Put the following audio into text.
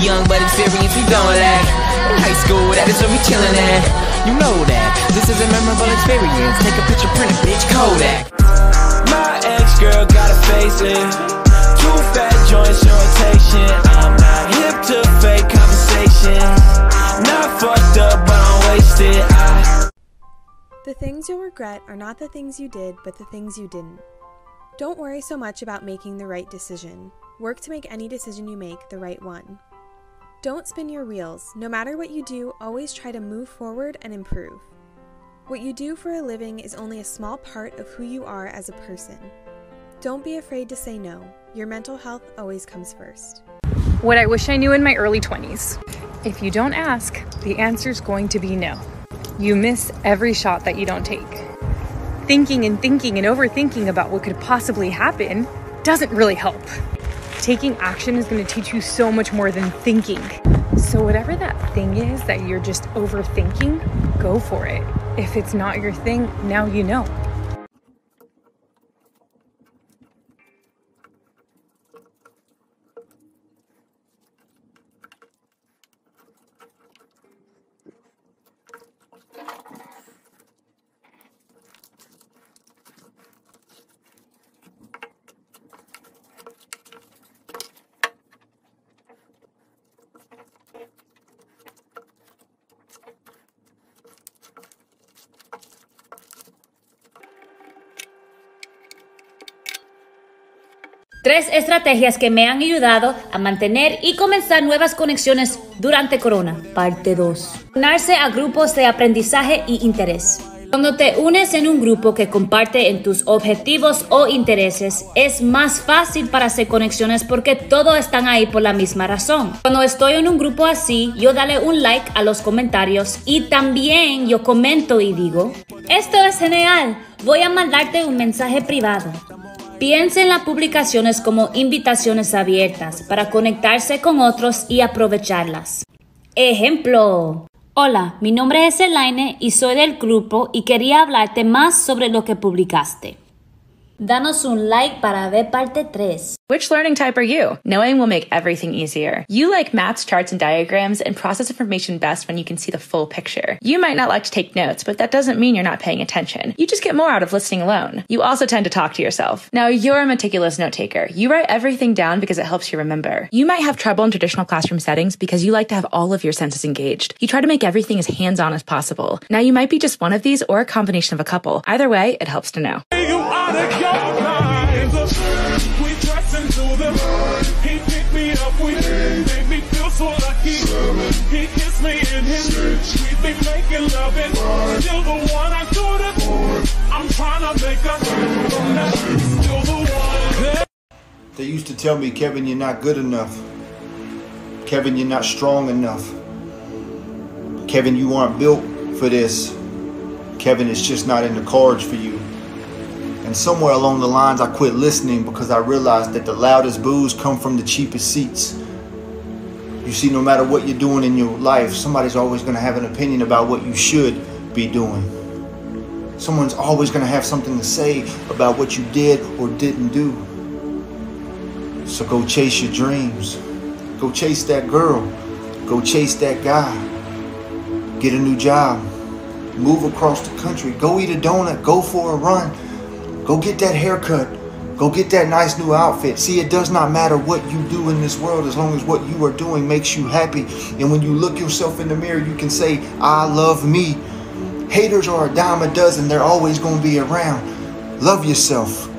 young but experienced, we don't lack. In high school, that is where we chillin' at. You know that, this is a memorable experience. Take a picture, print it, bitch, Kodak. My ex-girl got a facelift, 2 fat joints, rotation. I'm not hip to fake conversations. Not fucked up, but I'm wasted. The things you'll regret are not the things you did, but the things you didn't. Don't worry so much about making the right decision. Work to make any decision you make the right one. Don't spin your wheels. No matter what you do, always try to move forward and improve. What you do for a living is only a small part of who you are as a person. Don't be afraid to say no. Your mental health always comes first. What I wish I knew in my early 20s. If you don't ask, the answer's going to be no. You miss every shot that you don't take. Thinking and overthinking about what could possibly happen doesn't really help. Taking action is going to teach you so much more than thinking. So whatever that thing is that you're just overthinking, go for it. If it's not your thing, now you know. Tres estrategias que me han ayudado a mantener y comenzar nuevas conexiones durante Corona, parte 2. Unirse a grupos de aprendizaje y interés. Cuando te unes en un grupo que comparte en tus objetivos o intereses, es más fácil para hacer conexiones porque todos están ahí por la misma razón. Cuando estoy en un grupo así, yo dale un like a los comentarios y también yo comento y digo, esto es genial, voy a mandarte un mensaje privado. Piensa en las publicaciones como invitaciones abiertas para conectarse con otros y aprovecharlas. Ejemplo. Hola, mi nombre es Elaine y soy del grupo y quería hablarte más sobre lo que publicaste. Danos un like para ver parte 3. Which learning type are you? Knowing will make everything easier. You like maps, charts, and diagrams and process information best when you can see the full picture. You might not like to take notes, but that doesn't mean you're not paying attention. You just get more out of listening alone. You also tend to talk to yourself. Now, you're a meticulous note taker. You write everything down because it helps you remember. You might have trouble in traditional classroom settings because you like to have all of your senses engaged. You try to make everything as hands-on as possible. Now, you might be just one of these or a combination of a couple. Either way, it helps to know. He picked me up, we made me feel so lucky. He kissed me in his, we've been making love and still the one I thought of. I'm trying to make up, still the one. They used to tell me, Kevin, you're not good enough. Kevin, you're not strong enough. Kevin, you aren't built for this. Kevin, it's just not in the cards for you. And somewhere along the lines, I quit listening because I realized that the loudest boos come from the cheapest seats. You see, no matter what you're doing in your life, somebody's always going to have an opinion about what you should be doing. Someone's always going to have something to say about what you did or didn't do. So go chase your dreams. Go chase that girl. Go chase that guy. Get a new job. Move across the country. Go eat a donut. Go for a run. Go get that haircut. Go get that nice new outfit. See, it does not matter what you do in this world as long as what you are doing makes you happy. And when you look yourself in the mirror, you can say, I love me. Haters are a dime a dozen. They're always going to be around. Love yourself.